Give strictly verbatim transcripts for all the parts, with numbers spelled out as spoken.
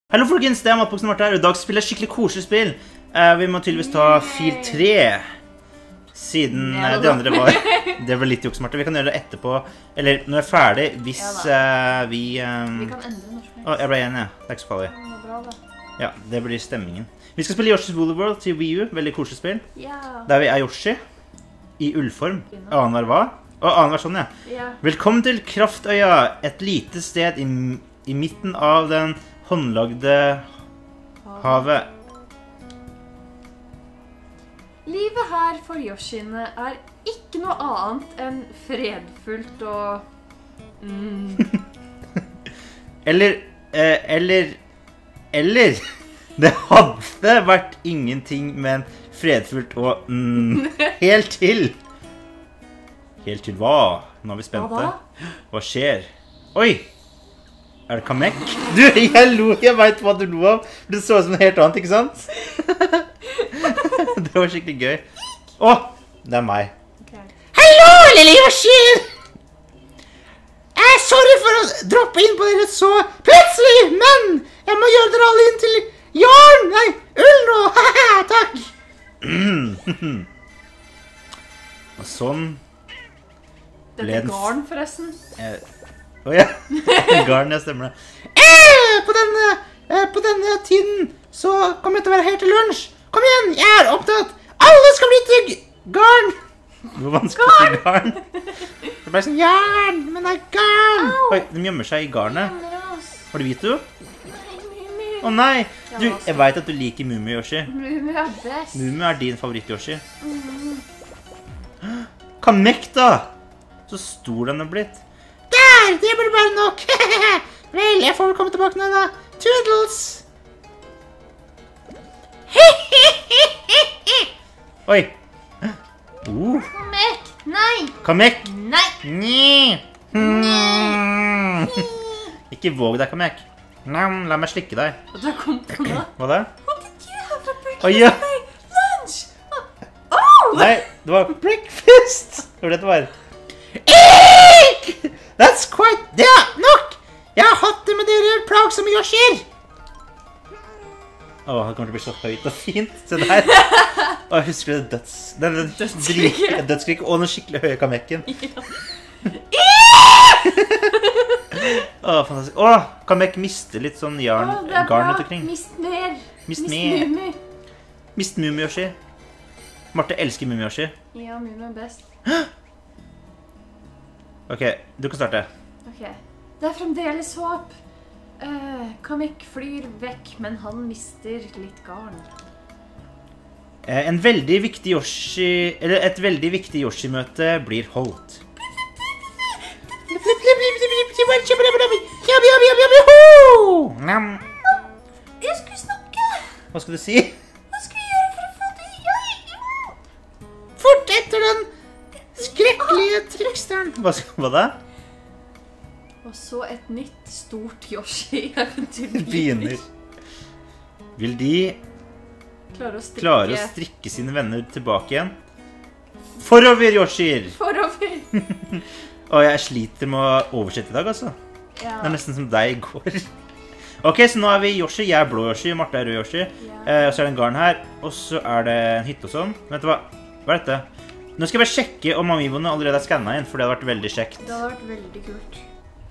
Hallo folkens, det er Matboksen Marte her, og i dag spiller jeg skikkelig koselig spill. Uh, vi må tydeligvis ta fil tre, siden uh, det andre var, det var litt juks, Marte. Vi kan gjøre det etterpå, eller når jeg er ferdig, hvis uh, vi... Um... Vi kan endre når som helst. Å, jeg ble igjen, ja. Det er ikke så farlig. Det er bra, det. Ja, det blir stemmingen. Vi skal spille Yoshi's Woolly World til Wii U, veldig koselig spill. Ja. Der vi er Yoshi, i ullform. Annenhver hva? Å, annenhver sånn, ja. Ja. Velkommen til Kraftøya, et lite sted i, i midten av den håndlagde havet. Livet her for Yoshiene er ikke noe annet enn fredfullt og... Mm. eller, eh, eller, eller, det hadde vært ingenting, men fredfullt og mm, helt til. Helt til hva? Nå er vi spente. Hva da? Hva skjer? Oi! Er det Kamek? Du, jeg lo, jeg vet hva du lo av. Det så ut som noe helt annet, ikke sant? Det var skikkelig gøy. Åh, det er meg. Okay. Hallo, lille Yoshi! Jeg er sorry for å droppe inn på dere så plutselig, men jeg må gjøre dere alle inn til jarn, nei, ull nå, haha, takk. Og sånn. Dette er garn, forresten. Eh, Åja, oh, garn, jeg stemmer det. Eh, på denne, eh, på denne tiden så kommer jeg til å være helt til lunsj. Kom igjen, jeg er opptatt. Alle skal bli til garn. Hvor vanskelig er garn? Det ble sånn, jarn, men det er garn. Oi, de gjemmer seg i garnet. Har du hvit du? Å nei, du, jeg vet at du liker Mumi, Yoshi. Mumi er best. Mumi er din favoritt, Yoshi. Kamek da. Så stor den er blitt. Der, det blir bare nok. Vel, jeg får vel komme tilbake nå da. Toodles. Oi. Uh. Kamek, nei. Kamek. Nei. Nye. Hmm. Ikke våg deg, Kamek. Nam, la meg slikke deg. Og du har kommet på noe. Hva da? What did you have for breakfast Oi, ja. today? Lunch. Oh! Nei, det var breakfast. Hva var det det var? Eek! That's quite... Det er nok! Jeg har hatt det med dere plagsomme Yoshier! Åh, det kommer til å bli så høyt og fint. Se der. Åh, jeg husker det døds... Den, den Dødsskrik. drit- Dødsskrik og den skikkelig høye kamekken. Åh, fantastisk. Åh, kamek mister litt sånn jarn, Å, det er garn bra. ut omkring. Mist mer. Mist mer. Mumi. Mist Mumi Yoshi. Marte elsker Mumi Yoshi. Ja, Mumi er best. Ok, du kan starte. Ok. Det er fremdeles håp. Uh, Kamek flyr vekk, men han mister litt garn. Eh, En veldig viktig Yoshi, eller et veldig viktig Yoshi-møte blir holdt. Jeg skulle snakke! Hva skal du si? Hva skal jeg gjøre for å få det? Jeg... Fort etter den skrekkelige tricksteren. Hva, hva da? Og så et nytt stort Yoshi-eventyr Begynner. Vil de Klare å strikke. klare å strikke sine venner tilbake igjen? Forover, Yoshier! Forover. Og jeg sliter med å oversette i dag, altså. Ja. Det er nesten som deg i går. Ok, så nå er vi Yoshi. Jeg er blå Yoshi, Marte er rød Yoshi. Ja. Eh, og så er det en garn her, og så er det en hytte og sånn. Vet du hva? Hva er dette? Nå skal jeg bare sjekke om amiiboene allerede er skannet inn, for det hadde vært veldig kjekt. Det hadde vært veldig kult.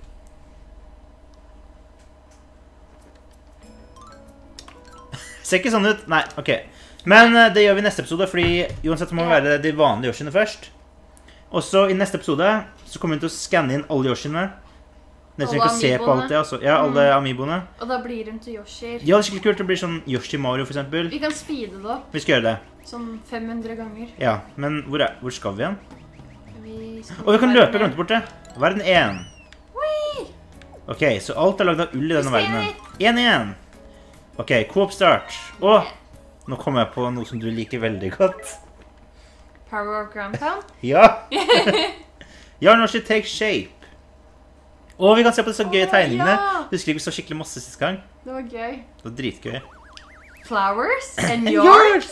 Ser ikke sånn ut. Nei, ok. Men eh, det gjør vi i neste episode, fordi uansett må vi Ja. være de vanlige Yoshiene først. Og så i neste episode så kommer vi til å skanne inn alle Yoshiene. Dere trenger ikke å se på alt det, altså. Ja, alle amiiboene. Og da blir de til Yoshier. Ja, det er skikkelig kult. Det blir sånn Yoshi Mario, for eksempel. Vi kan speede det opp Vi skal gjøre det. sånn fem hundre ganger. Ja, men hvor, er, hvor skal vi igjen? Vi skal Og vi kan være løpe, med. glemte bort det. Verden én. Whee! Ok, så alt er laget av ull i denne Vi verdenen. skal- En igjen. Ok, Coop start. Åh, nå kommer jeg på noe som du liker veldig godt. Power of Grandpa. Ja. Ja, når she takes shape. Og vi kan se på disse gøye Åh, tegningene. ja. Husker vi så skikkelig masse siste gang? Det var gøy. Det var dritgøy. Flowers and And yards.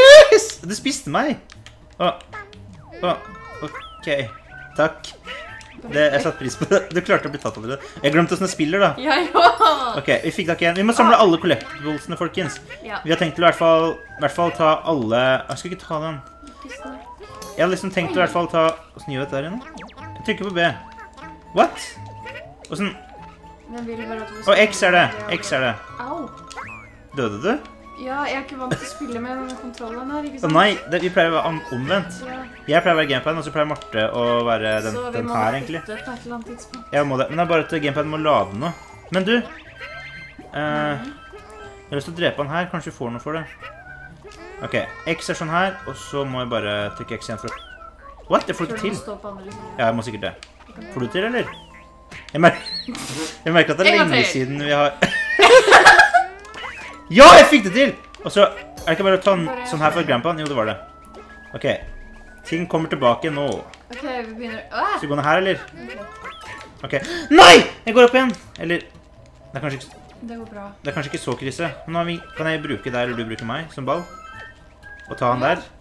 Yes! Du spiste meg. Åh. Åh. Ok. Takk. Det, jeg satte pris på det. Du klarte å bli tatt allerede. Jeg glemte hvordan jeg spiller, da. Ja, ja. Ok, vi fikk tak i en. Vi må samle alle collectiblesene, folkens. Ja. Vi har tenkt til å i hvert fall, i hvert fall ta alle... Jeg skal ikke ta den. Jeg har liksom tenkt til å i hvert fall ta... Hvordan gjør jeg dette der igjen? Jeg trykker på B. What? Hvordan... Jeg vil bare at vi Å, X er det. X er det. Au. Døde du? Ja, jeg er ikke vant til å spille med denne kontrollen her, ikke Å sant? nei, det, vi pleier å være om, omvendt. Ja. Jeg pleier å være gamepaden, og så pleier Marte å være den, Så vi den må her, flytte egentlig. på et eller annet tidspunkt. Jeg må det. Men det er bare at gamepaden må lade nå. Men du... eh, jeg har lyst til å drepe han her. Kanskje vi får noe for det. Ok, X er sånn her, og så må jeg bare trykke X igjen for å... What? Jeg får Tror ikke du må til. stå på andre liksom? Ja, jeg må sikkert det. Får du til, eller? Jeg, mer jeg merker at det er En gang lenge til. siden vi har... Ja, jeg fikk det til! Og så er det ikke bare å ta den sånn her for grandpaen? Jo, det var det. Ok, ting kommer tilbake nå. Ok, vi begynner... Åh! Skal vi gå ned her, eller? Ok. Nei! Jeg går opp igjen! Eller... Det er kanskje ikke, Det går bra. det er kanskje ikke så krise. Men nå har vi, kan jeg bruke der, eller du bruker meg, som ball? Og ta han der?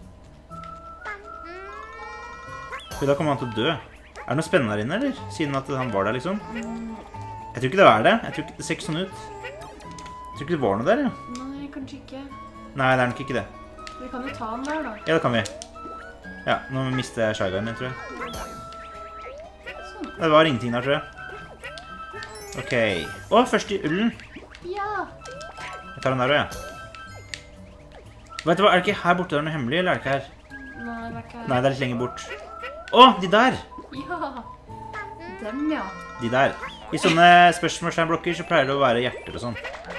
For da kommer han til å dø. Er det noe spennende her inne, eller? Siden at han var der, liksom. Jeg tror ikke det er det. Jeg tror ikke det ser ikke sånn ut. Jeg tror ikke det var noe der, ja. Nei, kanskje ikke. Nei, det er nok ikke det. Vi kan jo ta den der, da. Ja, det kan vi. Ja, nå mister jeg Shy-Guyen min, tror jeg. Sånn. Det var ingenting der, tror jeg. Ok. Å, først i ullen. Ja! Jeg tar den der også, ja. Vet du hva, er det ikke her borte det er noe hemmelig, eller er det ikke her? Nei, det er ikke her. Nei, det er litt lenger bort. Å, de der! Ja! Dem, ja. De der. I sånne spørsmålsblokker så pleier det å være hjerter og sånn.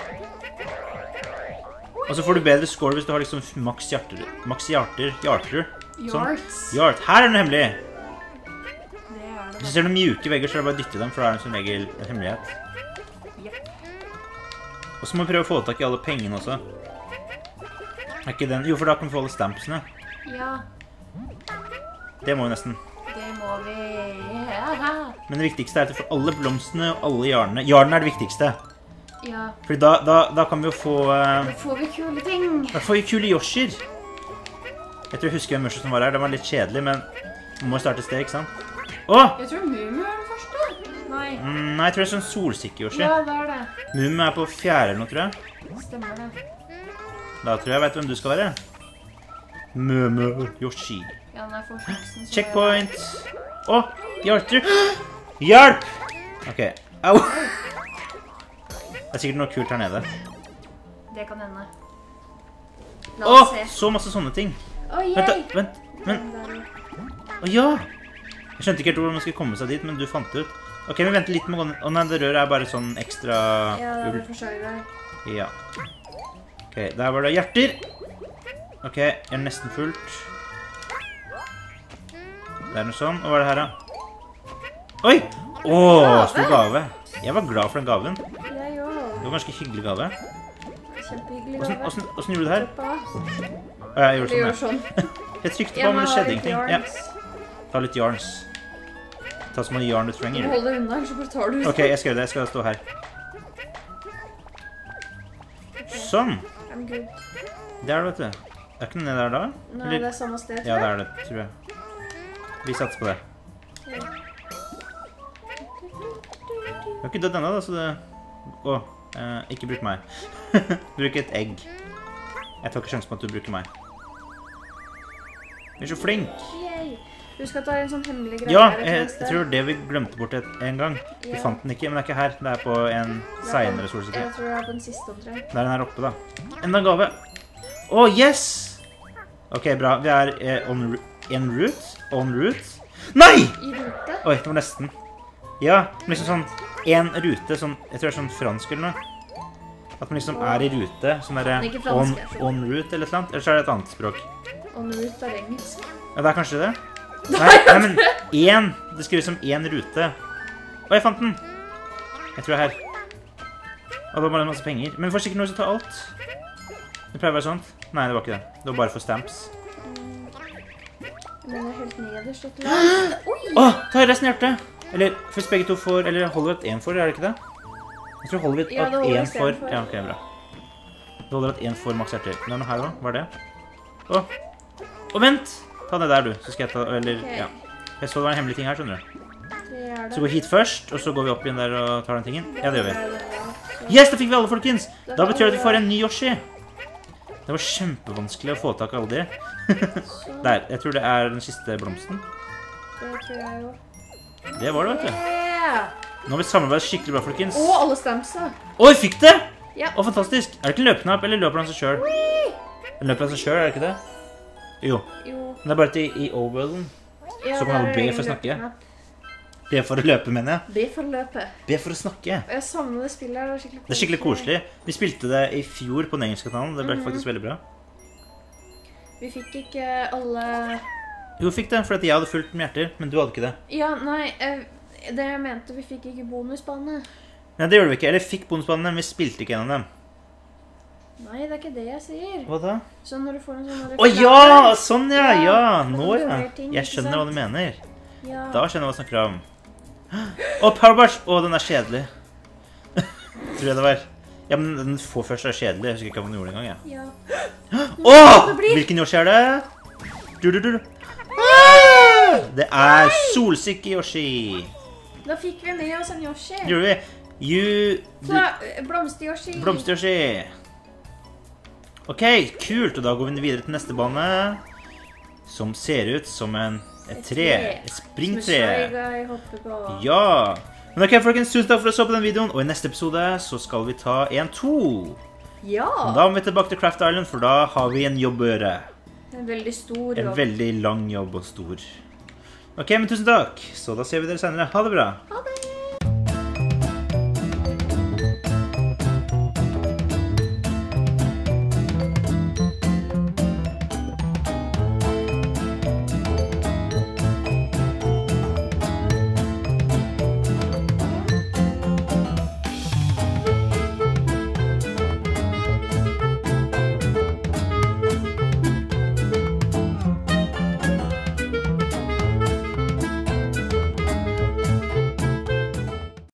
Og så får du bedre score hvis du har liksom maks hjerter. Maks hjerter. Hjerter. Sånn. Yards. Hjert. Her er det noe hemmelig. Det er det, Hvis du da. ser noen mjuke vegger, så er det bare å dytte i dem, for da er det som regel en hemmelighet. Jepp. Og så må vi prøve å få tak i alle pengene også. Er ikke den? Jo, for da kan vi få alle stampsene. Ja, Det må vi nesten. det må vi. Ja. Men det viktigste er at vi får alle blomstene og alle jarnene. Jarnene er det viktigste. Ja. Fordi da, da, da kan vi jo få... eh, Da får vi kule ting. Da får vi kule Yoshier. Jeg tror jeg husker en Mushu som var her. Det var litt kjedelig, men vi må starte et sted, ikke sant? Åh! Jeg tror Mumu er den første. Nei. Mm, nei, jeg tror det er sånn solsikke-Yoshi. Ja, det er det. Mumu er på fjerde eller noe, tror jeg. Stemmer det. Da tror jeg jeg vet hvem du skal være. Mumu Yoshi. Ja, den er for sjansen. så Checkpoint. Åh, hjelper. Hjelp! Ok, au. Det er sikkert noe kult her nede. jeg- Det kan hende. La Åh, oss se. så masse sånne ting. Oi, Vent da, yay! vent. Men, Den der, ja. å ja. Jeg skjønte ikke helt hvordan man skulle komme seg dit, men du fant det ut. Ok, vi venter litt med å gå ned. Å nei, det røret er bare sånn ekstra Ja, det er ull. vel for seg der. Ja. Ok, der var det hjerter. Ok, jeg er nesten fullt. Det er noe sånn. Og hva er det her da? Oi! Åh, stor gave. Jeg var glad for den gaven. Jeg òg. Det var en ganske hyggelig gave. Kjempehyggelig Hvordan, gave. hvordan, hvordan gjorde du det her? Troppa. Å, jeg gjorde Vi gjør sånn, sånn. ja. Jeg trykte på, Ja, men det nå skjedde er ingenting. yarns. Ja, ta litt yarns. Ta så mange yarn du Du trenger. holder unna, så bare tar du. Ok, jeg skal gjøre det. Jeg skal stå her. Sånn. I'm good. Det er det, vet du. Det er ikke noe ned der da? Nei, Eller- det er samme sted, Ja, tror det jeg. er det, tror jeg. Vi satser på det. Jeg har ikke dødd ennå, da, så det... Å, eh, ikke bruk meg. Bruk et egg. Jeg tar ikke sjansen på at du bruker meg. Du er så flink. Yay. Husk at det er en sånn hemmelig greie Ja, her et jeg, eller annet jeg sted. tror det vi glemte bort et, en gang. Vi Ja. fant den ikke, men det er ikke her. Det er på en Det er på- senere solsikke. Jeg tror det er på den siste omtrent. Det er den her oppe, da. Enda en gave. Å, yes! Ok, bra. Vi er eh, on, ru- en route. On route. Nei! I rute. Oi, det var nesten. Ja, men liksom sånn en rute, sånn, jeg tror det er sånn fransk eller noe. At man liksom er i rute, sånn der Men ikke fransk, on, jeg skjønner. on route eller et eller annet. Eller så er det et annet språk. On route er engelsk. Ja, det er kanskje det? Nei, nei, men en. Det skrives som en rute. Å, jeg fant den. Jeg tror jeg er her. Og det var bare masse penger. Men vi får sikkert noe til å ta alt. Det pleier å være sånt. Nei, det var ikke det. Det var bare for stamps. Men det er helt nederst. et eller annet. Oi! Å, ta resten av hjertet. Eller først begge to får, eller holder vi at en får, er det ikke det? Jeg tror holder vi Ja, at det holder en visst en får. får. Ja, ok, bra. Det holder at en får maks hjerter. Det er noe her også. Hva er det? Å, å vent! Ta det der, du. Så skal jeg ta, eller, Ok. ja. Jeg så det var en hemmelig ting her, skjønner du. Det er det? Så går vi hit først, og så går vi opp igjen der og tar den tingen. Ja, det gjør vi. Yes, da fikk vi alle, folkens! Da betyr det at vi får en ny Yoshi. Det var kjempevanskelig å få tak av alle de. Der, jeg tror det er den siste blomsten. Det tror jeg jo. Det var det, vet du. Yeah! Nå har vi samarbeidet skikkelig bra, folkens. Og alle stampsa. Å, vi fikk det! Ja. Å, fantastisk. Er det ikke løpeknapp, eller løper han seg selv? Den løper han seg selv, er det ikke det? Jo. Jo. Men det er bare at i, i overworlden, Ja, så kan alle be for å snakke. Be for å løpe, mener jeg. Be for å løpe. Be for å snakke. Og jeg savner det spillet her, det er skikkelig koselig. Det er skikkelig koselig. Vi spilte det i fjor på den engelske kanalen, det ble Mhm. faktisk veldig bra. Vi fikk ikke alle... Jo, vi fikk det, for at jeg hadde fulgt med hjerter, men du hadde ikke det. Ja, nei, eh, det jeg mente, vi fikk ikke bonusbane. Nei, det gjorde vi ikke. Eller fikk bonusbannene, men vi spilte ikke gjennom dem. Nei, det er ikke det jeg sier. Hva da? Så når du får en sånn... Å ja! Sånn, ja! Ja, Ja, får nå, du ja. flere ting, Jeg ikke skjønner hva sant? du mener. Ja. Da skjønner jeg hva du snakker om. Å, Powerbarge! Å, den er kjedelig. Tror jeg det var. Ja, men den få først er kjedelig. Jeg husker ikke hva den gjorde en gang, ja. Ja. Åh! det blir- Hvilken Yoshi er det? Du, du, du. Ah! Det er Solsikke-Yoshi. Da fikk vi med oss en Yoshi. Det gjorde vi. You... Så, eh, Blomster-Yoshi. Blomster-Yoshi. Ok, kult. Og da går vi videre til neste bane. Som ser ut som en, et Et tre. tre. Et Som springtre. Shy Guy hopper på. Ja. Men ok, folkens, tusen takk for at dere så på den videoen. Og i neste episode så skal vi ta en to. Ja. Da må vi tilbake til Craft Island, for da har vi en jobb å gjøre. En veldig stor En jobb. veldig lang jobb og stor. Ok, men tusen takk. Så da ser vi dere senere. Ha det bra. Ha